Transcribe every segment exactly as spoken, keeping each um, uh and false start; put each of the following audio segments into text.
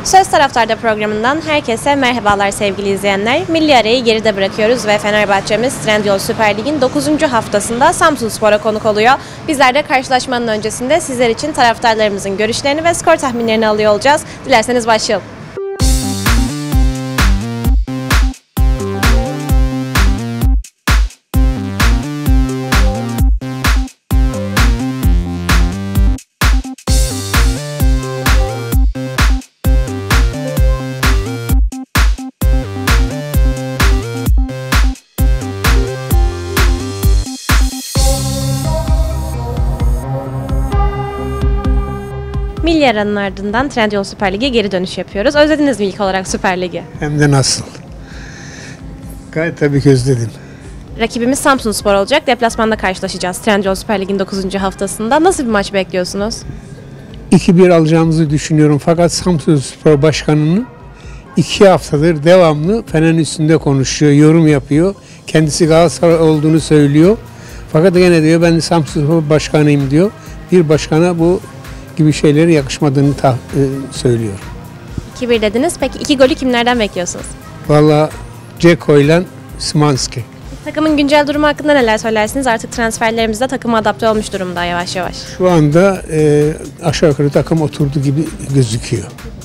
Söz Taraftar'da programından herkese merhabalar sevgili izleyenler. Milli arayı geride bırakıyoruz ve Fenerbahçe'miz Trendyol Süper Lig'in dokuzuncu haftasında Samsunspor'a konuk oluyor. Bizler de karşılaşmanın öncesinde sizler için taraftarlarımızın görüşlerini ve skor tahminlerini alıyor olacağız. Dilerseniz başlayalım. Milli aranın ardından Trendyol Süper Lig'e geri dönüş yapıyoruz. Özlediniz mi ilk olarak Süper Lig'i? Hem de nasıl? Gayet tabii ki özledim. Rakibimiz Samsunspor olacak. Deplasmanda karşılaşacağız Trendyol Süper Lig'in dokuzuncu haftasında. Nasıl bir maç bekliyorsunuz? iki bir alacağımızı düşünüyorum. Fakat Samsunspor Başkanı'nın iki haftadır devamlı Fener'in üstünde konuşuyor, yorum yapıyor. Kendisi Galatasaray olduğunu söylüyor. Fakat gene diyor ben de Samsunspor Başkanıyım diyor. Bir başkana bu gibi şeylere yakışmadığını ta, e, söylüyor. iki bir dediniz. Peki iki golü kimlerden bekliyorsunuz? Vallahi Dzeko ile Szymański. Takımın güncel durumu hakkında neler söylersiniz? Artık transferlerimizde takıma adapte olmuş durumda yavaş yavaş. Şu anda e, aşağı yukarı takım oturdu gibi gözüküyor.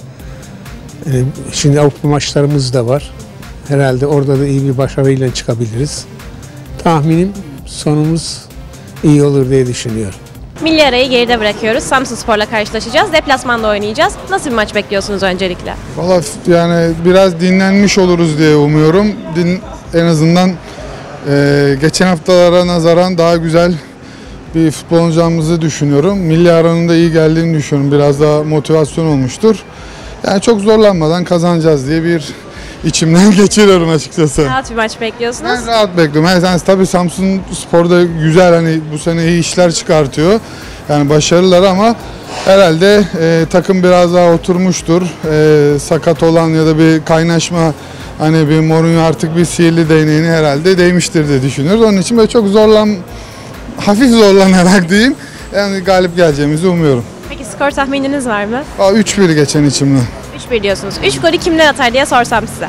E, şimdi Avrupa maçlarımız da var. Herhalde orada da iyi bir başarıyla çıkabiliriz. Tahminim sonumuz iyi olur diye düşünüyorum. Milli arayı geride bırakıyoruz. Samsunspor'la karşılaşacağız. Deplasmanda oynayacağız. Nasıl bir maç bekliyorsunuz öncelikle? Valla yani biraz dinlenmiş oluruz diye umuyorum. Din, en azından e, geçen haftalara nazaran daha güzel bir futbol oynayacağımızı düşünüyorum. Milli aranın da iyi geldiğini düşünüyorum. Biraz daha motivasyon olmuştur. Yani çok zorlanmadan kazanacağız diye bir içimden geçiriyorum açıkçası. Rahat bir maç bekliyorsunuz. Ben rahat bekliyorum. Her yani tabii Samsunspor'da güzel hani bu sene iyi işler çıkartıyor. Yani başarılılar ama herhalde e, takım biraz daha oturmuştur. E, sakat olan ya da bir kaynaşma hani bir Mourinho artık bir sihirli değneğini herhalde değmiştir diye düşünüyoruz. Onun için böyle çok zorlan hafif zorlanarak diyeyim. Yani galip geleceğimizi umuyorum. Peki skor tahmininiz var mı? üç bir geçen içimden. üç bir diyorsunuz. üç golü kimler atar diye sorsam size.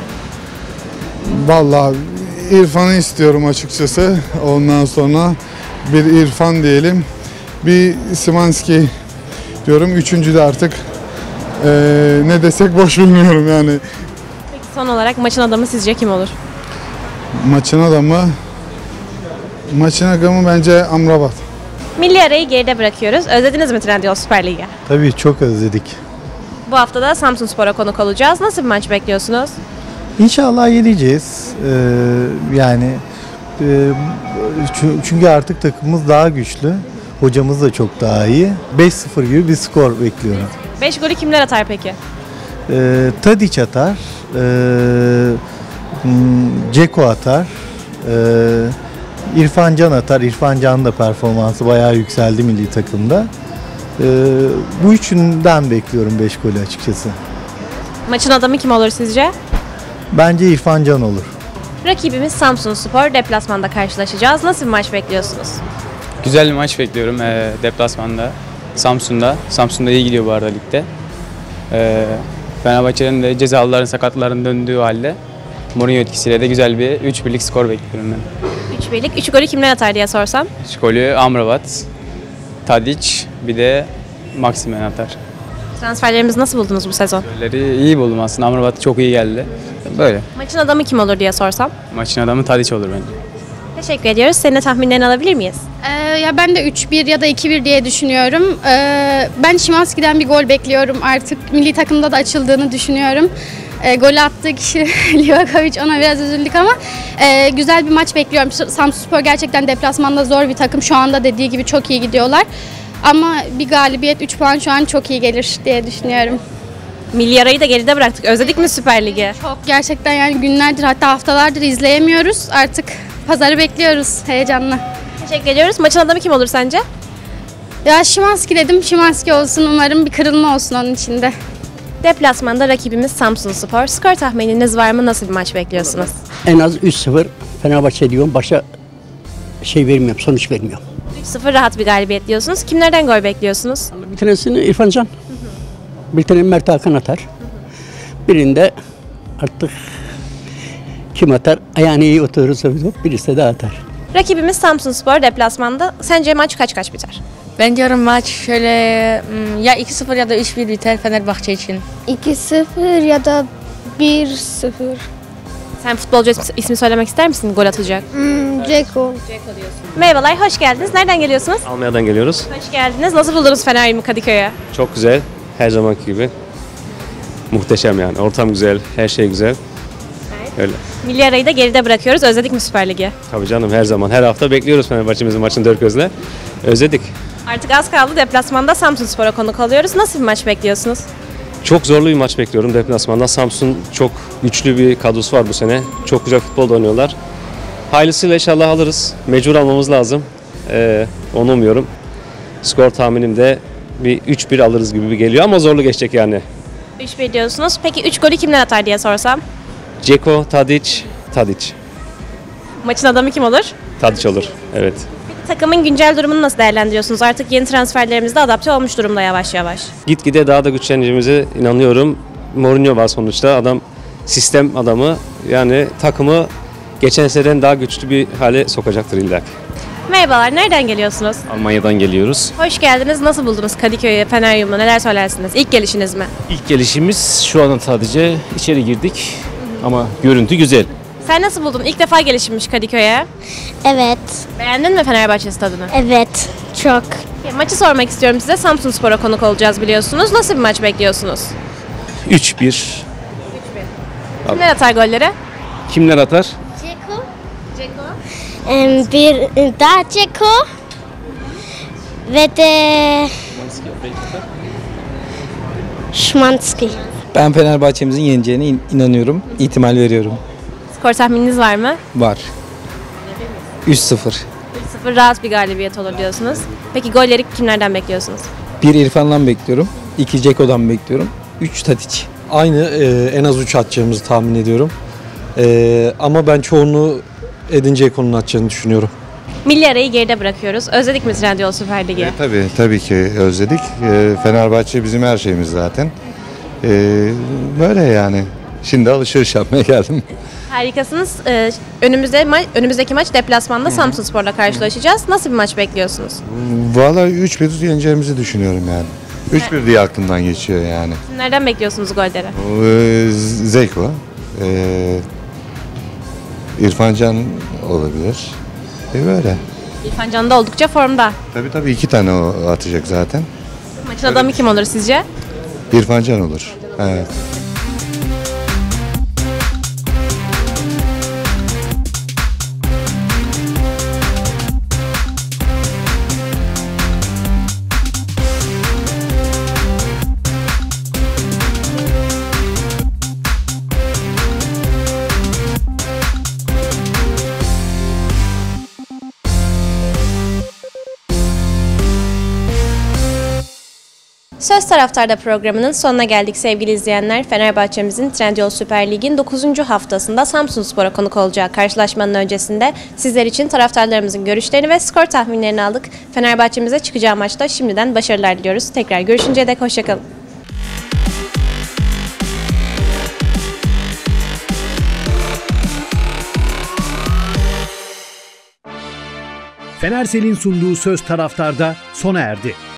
Vallahi İrfan'ı istiyorum açıkçası. Ondan sonra bir İrfan diyelim. Bir Szymański diyorum. Üçüncü de artık ee, ne desek boş bilmiyorum yani. Peki son olarak maçın adamı sizce kim olur? Maçın adamı maçın adamı bence Amrabat. Milli arayı geride bırakıyoruz. Özlediniz mi Trendyol Süper Lig'i? Tabii çok özledik. Bu hafta da Samsunspor'a konuk olacağız. Nasıl bir maç bekliyorsunuz? İnşallah yeneceğiz. Ee, yani e, çünkü artık takımımız daha güçlü. Hocamız da çok daha iyi. beş sıfır gibi bir skor bekliyorum. beş golü kimler atar peki? Ee, Tadić atar. Ee, Dzeko atar. Ee, İrfan Can atar. İrfan Can da performansı bayağı yükseldi milli takımda. Ee, bu üçünden bekliyorum beş golü açıkçası. Maçın adamı kim olur sizce? Bence İrfan Can olur. Rakibimiz Samsunspor. Deplasmanda karşılaşacağız. Nasıl bir maç bekliyorsunuz? Güzel bir maç bekliyorum e, deplasmanda. Samsun'da. Samsun'da iyi gidiyor bu arada ligde. E, Fenerbahçe'nin de cezalıların sakatların döndüğü halde Mourinho etkisiyle de güzel bir üç birlik skor bekliyorum ben. üç birlik. üç golü kimler atar diye sorsam? üç golü Amrabat, Tadić bir de Maximen atar. Transferlerimizi nasıl buldunuz bu sezon? Golleri iyi buldum aslında. Amrabat çok iyi geldi. Böyle. Maçın adamı kim olur diye sorsam? Maçın adamı Tadić olur bence. Teşekkür ediyoruz. Senin de tahminlerini alabilir miyiz? Ee, ya ben de üç bir ya da iki bir diye düşünüyorum. Ee, ben Szymański'den bir gol bekliyorum artık. Milli takımda da açıldığını düşünüyorum. Ee, golü attığı kişi Livakovic, ona biraz üzüldük ama e, güzel bir maç bekliyorum. Samsunspor gerçekten deplasmanda zor bir takım. Şu anda dediği gibi çok iyi gidiyorlar. Ama bir galibiyet, üç puan şu an çok iyi gelir diye düşünüyorum. Milli arayı da geride bıraktık. Özledik mi Süper Lig'i? Çok gerçekten yani günlerdir hatta haftalardır izleyemiyoruz. Artık pazarı bekliyoruz heyecanla. Teşekkür ediyoruz. Maçın adamı kim olur sence? Ya Szymański dedim. Szymański olsun, umarım bir kırılma olsun onun içinde. Deplasmanda rakibimiz Samsunspor. Skor tahmininiz var mı? Nasıl bir maç bekliyorsunuz? En az üç sıfır Fenerbahçe diyorum. Başa şey vermiyorum, sonuç vermiyorum. üç sıfır rahat bir galibiyet diyorsunuz. Kimlerden gol bekliyorsunuz? Bir tanesini İrfan Can, bir tane Mert Hakan atar. Birinde artık kim atar? Ayağını iyi oturursa birisi de atar. Rakibimiz Samsunspor deplasmanda. Sence maç kaç kaç biter? Ben diyorum maç şöyle hmm, ya iki sıfır ya da üç bir biter Fenerbahçe için. iki sıfır ya da bir sıfır. Sen futbolcu ismi- ismi söylemek ister misin? Gol atacak. Hmm, Ceko. Merhabalar, hoş geldiniz. Nereden geliyorsunuz? Almanya'dan geliyoruz. Hoş geldiniz. Nasıl buldunuz Feneryum'u Kadıköy'e? Çok güzel. Her zamanki gibi. Muhteşem yani. Ortam güzel. Her şey güzel. Öyle. Milli arayı da geride bırakıyoruz. Özledik mi Süper Lig'i? Tabii canım her zaman. Her hafta bekliyoruz Fenerbahçe'mizin maçını dört gözle. Özledik. Artık az kaldı. Deplasmanda Samsunspor'a konuk oluyoruz. Nasıl bir maç bekliyorsunuz? Çok zorlu bir maç bekliyorum deplasmanda. Samsun çok güçlü bir kadrosu var bu sene. Çok güzel futbol da oynuyorlar. Hayırlısıyla inşallah alırız. Mecbur almamız lazım. Ee, onu umuyorum. Skor tahminim de bir üç bir alırız gibi bir geliyor ama zorlu geçecek yani. üç bir diyorsunuz. Peki üç golü kimler atar diye sorsam? Ceko, Tadic, Tadic. Maçın adamı kim olur? Tadic olur. Evet. Takımın güncel durumunu nasıl değerlendiriyorsunuz? Artık yeni transferlerimiz de adapte olmuş durumda yavaş yavaş. Gitgide daha da güçleneceğimize inanıyorum. Mourinho var sonuçta. Adam sistem adamı. Yani takımı geçen seneden daha güçlü bir hale sokacaktır illa ki. Merhabalar, nereden geliyorsunuz? Almanya'dan geliyoruz. Hoş geldiniz. Nasıl buldunuz Kadıköy'ü, Feneryum'u? Neler söylersiniz? İlk gelişiniz mi? İlk gelişimiz şu an sadece içeri girdik ama görüntü güzel. Sen nasıl buldun? İlk defa gelişmiş Kadıköy'e. Evet. Beğendin mi Fenerbahçe stadını? Evet. Çok. Maçı sormak istiyorum size. Samsunspor'a konuk olacağız biliyorsunuz. Nasıl bir maç bekliyorsunuz? üç bir. Kimler atar golleri? Kimler atar? Ceko. Ceko. Bir daha Ceko. Ve de Szymanski. Ben Fenerbahçe'mizin yeneceğine in- inanıyorum. İhtimal veriyorum. Skor tahmininiz var mı? Var. üç sıfır. üç sıfır rahat bir galibiyet olur diyorsunuz. Peki golleri kimlerden bekliyorsunuz? bir İrfan'dan bekliyorum. iki Ceko'dan bekliyorum. üç Tadic. Aynı e, en az üç atacağımızı tahmin ediyorum. E, ama ben çoğunu Edin Dzeko'nun atacağını düşünüyorum. Milli arayı geride bırakıyoruz. Özledik mi Trendyol Süper Ligi? E, tabii, tabii ki özledik. E, Fenerbahçe bizim her şeyimiz zaten. E, böyle yani. Şimdi alışveriş yapmaya geldim. Harikasınız. Ee, önümüzde ma- önümüzdeki maç deplasmanda Samsunspor'la karşılaşacağız. Nasıl bir maç bekliyorsunuz? Vallahi üç bir yeneceğimizi düşünüyorum yani. üç bir diye aklımdan geçiyor yani. Nereden bekliyorsunuz golleri? E, Zeko, e, İrfan Can olabilir. E böyle. İrfan Can da oldukça formda. Tabii tabii iki tane o atacak zaten. Maçın adamı kim olur sizce? İrfan Can olur. Evet. Söz Taraftar'da programının sonuna geldik sevgili izleyenler. Fenerbahçe'mizin Trendyol Süper Lig'in dokuzuncu haftasında Samsunspor'a konuk olacağı karşılaşmanın öncesinde sizler için taraftarlarımızın görüşlerini ve skor tahminlerini aldık. Fenerbahçe'mize çıkacağı maçta şimdiden başarılar diliyoruz. Tekrar görüşünceye dek hoşçakalın. Fenersel'in sunduğu Söz Taraftar'da sona erdi.